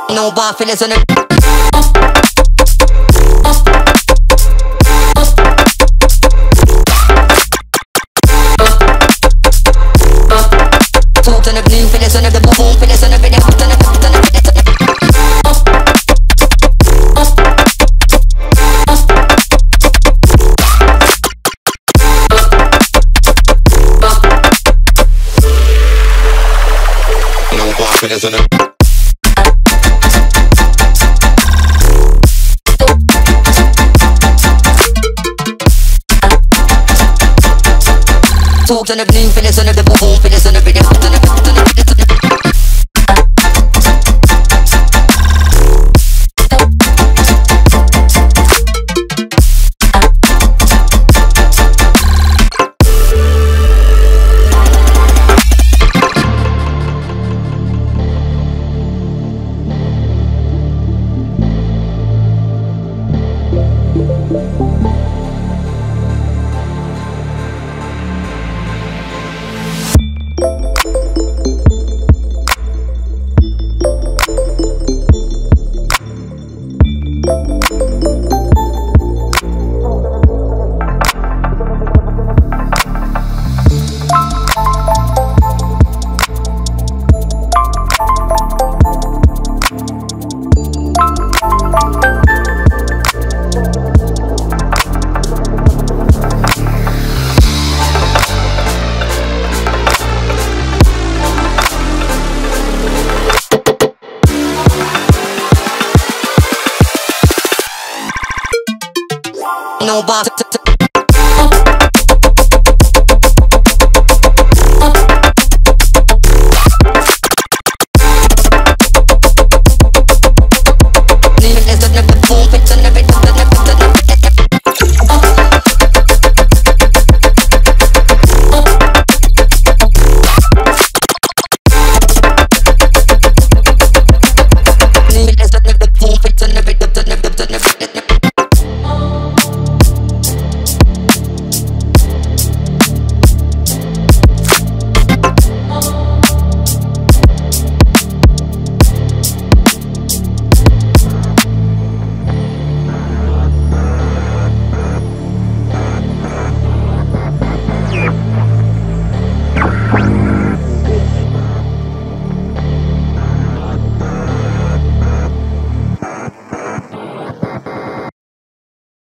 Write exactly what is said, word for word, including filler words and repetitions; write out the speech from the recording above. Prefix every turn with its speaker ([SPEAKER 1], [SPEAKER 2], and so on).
[SPEAKER 1] No bar feelings on the talk on the blue feelings on the boom feelings on the video on the on the no bar feelings on the talk on the blue feelings on the boom feelings on the video on the on the no bar.